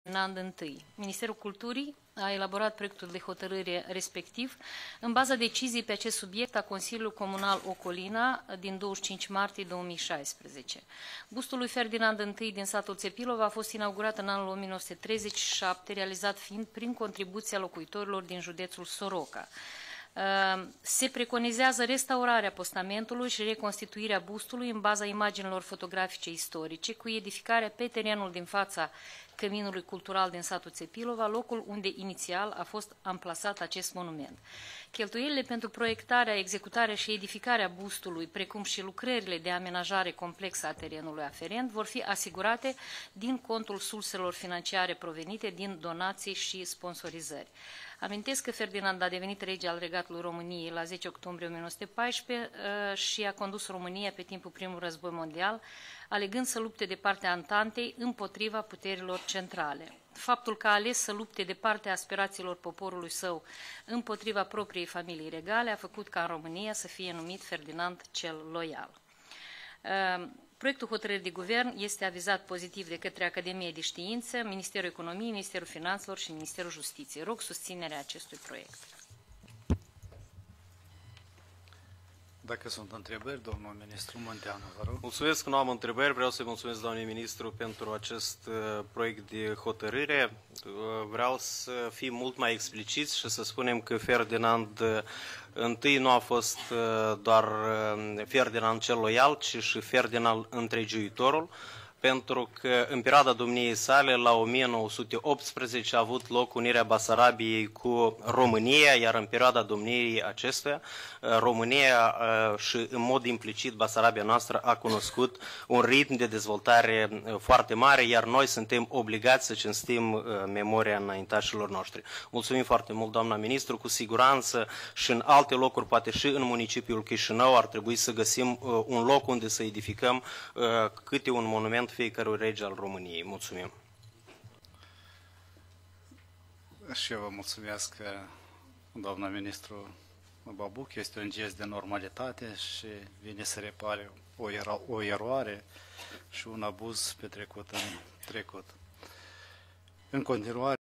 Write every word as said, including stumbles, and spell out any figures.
Ferdinand I. Ministerul Culturii a elaborat proiectul de hotărâre respectiv în baza deciziei pe acest subiect a Consiliului Comunal Ocolina din douăzeci și cinci martie două mii șaisprezece. Bustul lui Ferdinand I din satul Țepilov a fost inaugurat în anul o mie nouă sute treizeci și șapte, realizat fiind prin contribuția locuitorilor din județul Soroca. Se preconizează restaurarea postamentului și reconstituirea bustului în baza imaginilor fotografice istorice, cu edificarea pe terenul din fața Căminului Cultural din satul Țepilova, locul unde inițial a fost amplasat acest monument. Cheltuielile pentru proiectarea, executarea și edificarea bustului, precum și lucrările de amenajare complexă a terenului aferent, vor fi asigurate din contul surselor financiare provenite din donații și sponsorizări. Amintesc că Ferdinand a devenit rege al Regatului României la zece octombrie o mie nouă sute paisprezece și a condus România pe timpul Primului Război Mondial, alegând să lupte de partea Antantei împotriva puterilor centrale. Faptul că a ales să lupte de partea aspirațiilor poporului său împotriva propriei familii regale a făcut ca în România să fie numit Ferdinand cel Loial. Proiectul hotărârii de guvern este avizat pozitiv de către Academia de Știință, Ministerul Economiei, Ministerul Finanțelor și Ministerul Justiției. Rog susținerea acestui proiect. Dacă sunt întrebări, domnul ministru Munteanu, vă rog. Mulțumesc că nu am întrebări. Vreau să-i mulțumesc, doamne ministru, pentru acest uh, proiect de hotărâre. Uh, vreau să fim mult mai expliciți și să spunem că Ferdinand uh, I nu a fost uh, doar uh, Ferdinand cel Loial, ci și Ferdinand întregiuitorul, pentru că în perioada domniei sale, la o mie nouă sute optsprezece, a avut loc unirea Basarabiei cu România, iar în perioada domniei acestuia, România și în mod implicit Basarabia noastră a cunoscut un ritm de dezvoltare foarte mare, iar noi suntem obligați să cinstim memoria înaintașilor noștri. Mulțumim foarte mult, doamna ministru, cu siguranță și în alte locuri, poate și în municipiul Chișinău, ar trebui să găsim un loc unde să edificăm câte un monument fiecărui rege al României. Mulțumim. Și eu vă mulțumesc, doamna ministru Babuc. Este un gest de normalitate și vine să repare o, ero o eroare și un abuz petrecut în trecut. În continuare,